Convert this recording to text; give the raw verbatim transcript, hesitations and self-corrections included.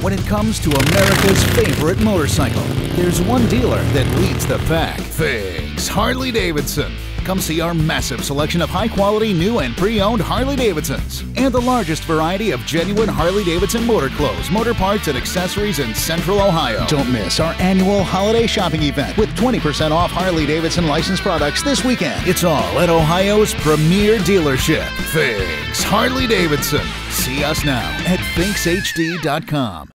When it comes to America's favorite motorcycle, there's one dealer that leads the pack. Figs Harley-Davidson. Come see our massive selection of high-quality new and pre-owned Harley-Davidsons and the largest variety of genuine Harley-Davidson motor clothes, motor parts, and accessories in Central Ohio. Don't miss our annual holiday shopping event with twenty percent off Harley-Davidson licensed products this weekend. It's all at Ohio's premier dealership, Figs Harley-Davidson. See us now at Finks H D dot com.